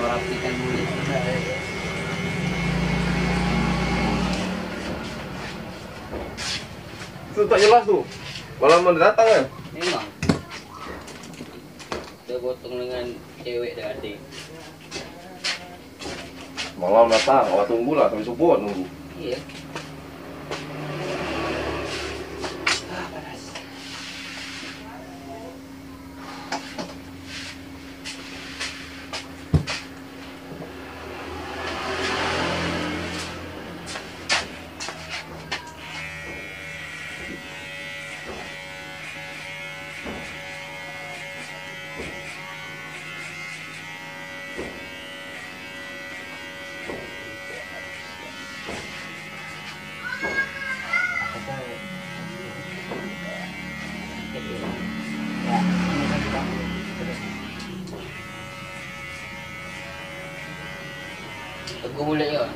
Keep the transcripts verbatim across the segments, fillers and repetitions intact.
rapikan dulu sudah. Itu tak jelas tuh. Malam mau datang kan? Memang. Dia gotong dengan cewek dan adik. Malam datang, awak tunggulah sampai subuh nunggu. Iya. Teguh mulut je.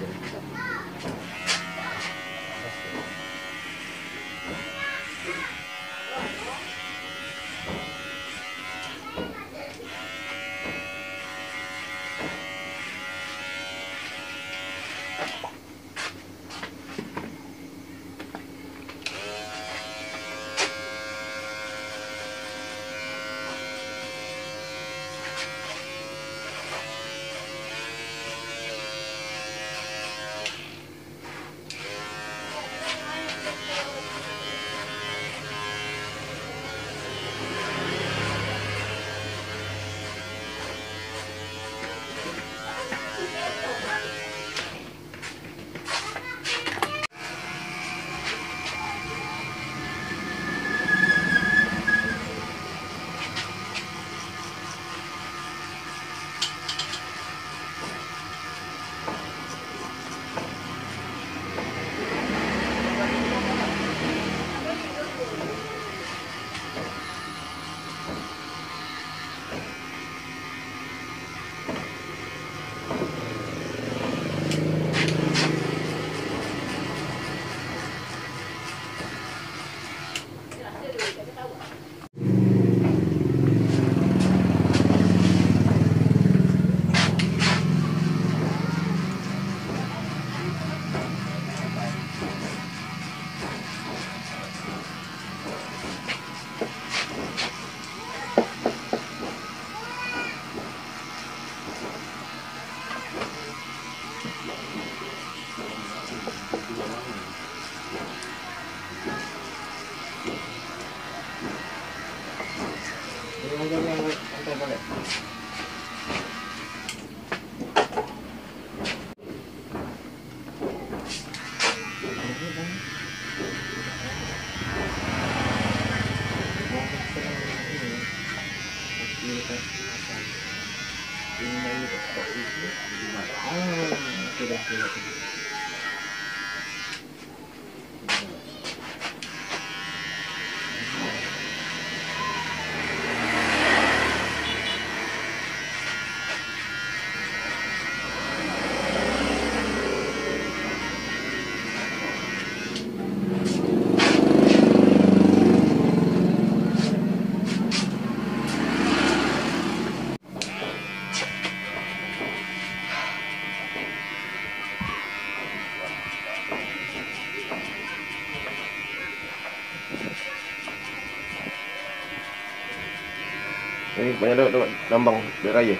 Ini banyak dapat nambang dari raya.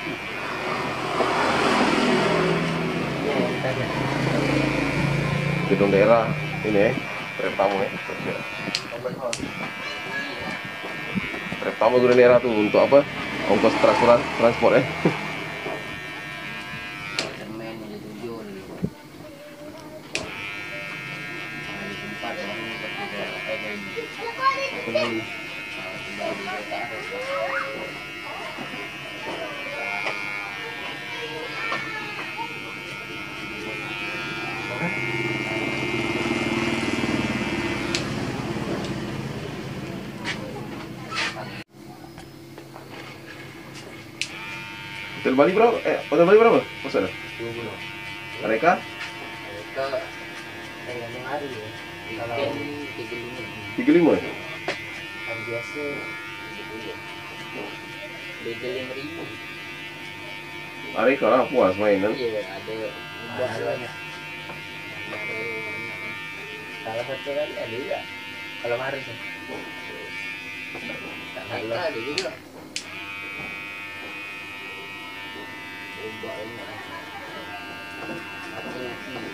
Gedung daerah ini eh, pertama eh. Pertama gedung daerah tuh untuk apa? Ongkos transportan transport eh. Hotel Bali berapa? Eh, Hotel Bali berapa? Masalah? dua puluh. Mereka? Mereka tergantung hari ya. Weekend tiga puluh lima. tiga puluh lima ya? Hari biasa tiga puluh. Beda lima ribu. Arika lah puas main kan. Iya, ada ubah banyak. Salah satu kali ada juga. Kalau Maris ya. Tak ada ada juga. Ubah banyak. Aku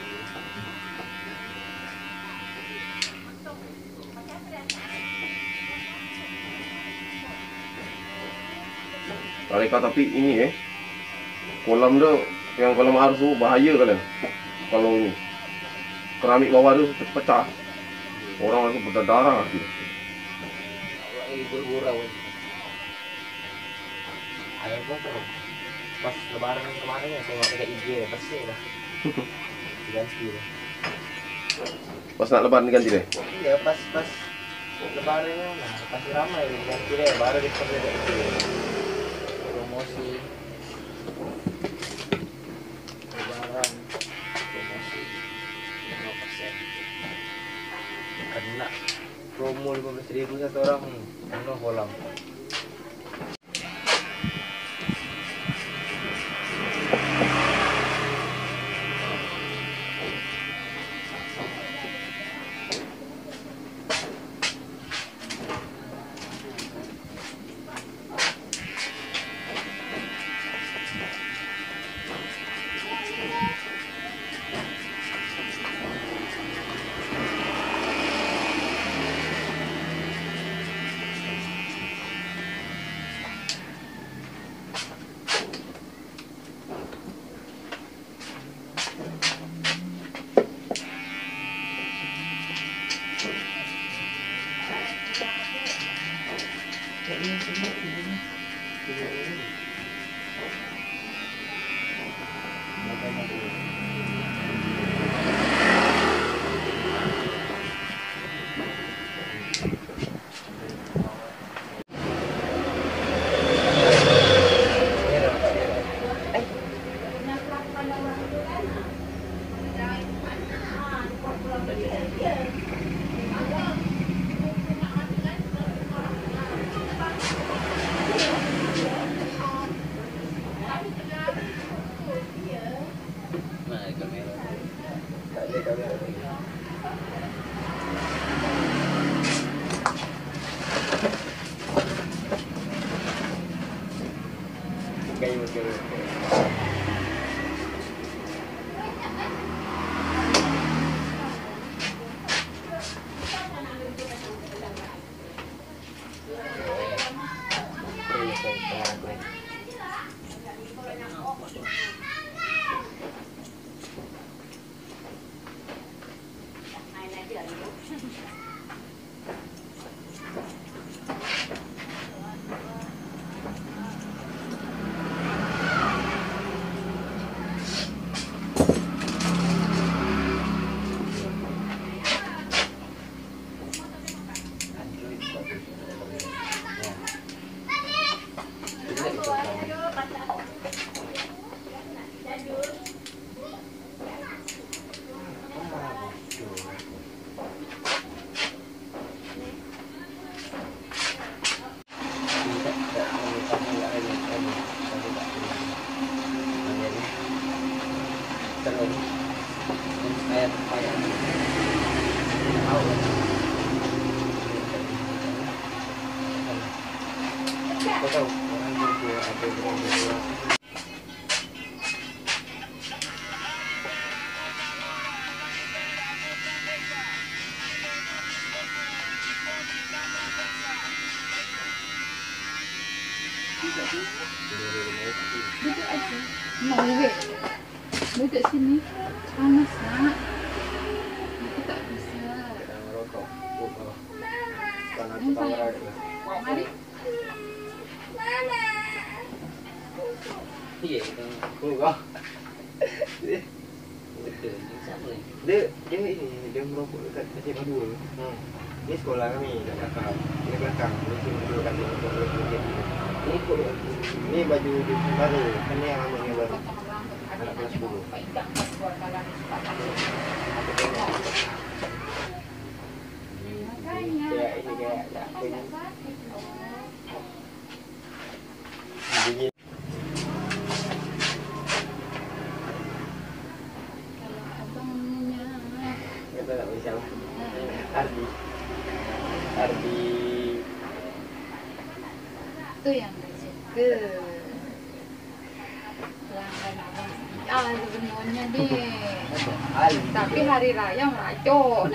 Arika tapi ini eh kolam tuh yang kolam arus tuh bahaya kalian. Kalau ini keramik bawah tuh pecah. Orang langsung berdarah gitu. lagi bergurau. Ada pun pas lebaran kemarin ya saya nggak pakai I G bersih lah. Diganti lah. Pas nak lebaran diganti deh. Iya pas pas lebarannya nah pasti ramai diganti deh baru dipakai I G. Promosi lebaran promosi lima persen kena promo lima belas ribu satu orang penuh kolam. Duduk aja. Mau weh. Duduk sini. Panas nak. Aku tak bisa. Mari. Iya, kita keluar. Dia dia ini dia merokok dekat S M A dua. Hmm. Ini sekolah kami dekat belakang. Ini belakang. Ini dulu kami untuk berkumpul. Ini kok ini baju di baru. Kan ini yang lama yang baru. Anak kelas sepuluh. Kayak ini kayak apa ini? Begini. itu yang gak suka. Pelanggan abang ah sebenarnya deh. Ali. Tapi hari raya meracun.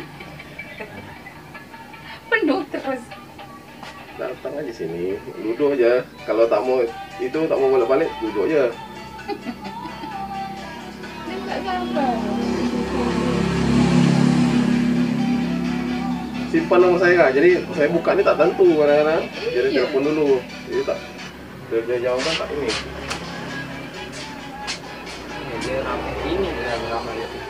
Penuh terus. Datang aja sini, duduk aja. Kalau tak mau itu tak mau bolak-balik, duduk aja. Dia nggak sabar. Simpan nama saya, jadi saya buka ni tak tentu kadang-kadang. Jadi Iya. telepon dulu, jadi tak dia jawaban tak ini. Ini dia ramai ini dia ramai.